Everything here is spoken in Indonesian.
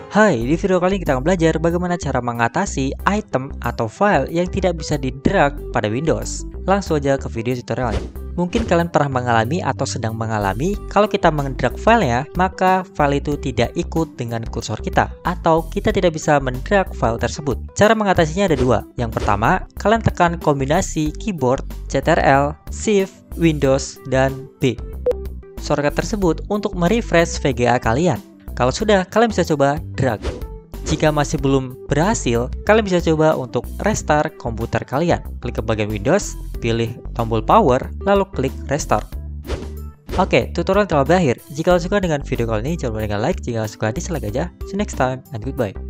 Hai, di video kali ini kita akan belajar bagaimana cara mengatasi item atau file yang tidak bisa di-drag pada Windows. Langsung aja ke video tutorialnya. Mungkin kalian pernah mengalami atau sedang mengalami kalau kita mendrag filenya, maka file itu tidak ikut dengan kursor kita, atau kita tidak bisa mendrag file tersebut. Cara mengatasinya ada dua. Yang pertama, kalian tekan kombinasi keyboard, Ctrl, Shift, Windows, dan B. Shortcut tersebut untuk merefresh VGA kalian. Kalau sudah, kalian bisa coba drag. Jika masih belum berhasil, kalian bisa coba untuk restart komputer kalian. Klik ke bagian Windows, pilih tombol power, lalu klik restart. Oke, tutorial telah berakhir. Jika kalian suka dengan video kali ini, jangan lupa like. Jika kalian suka, dislike aja. See you next time, and goodbye.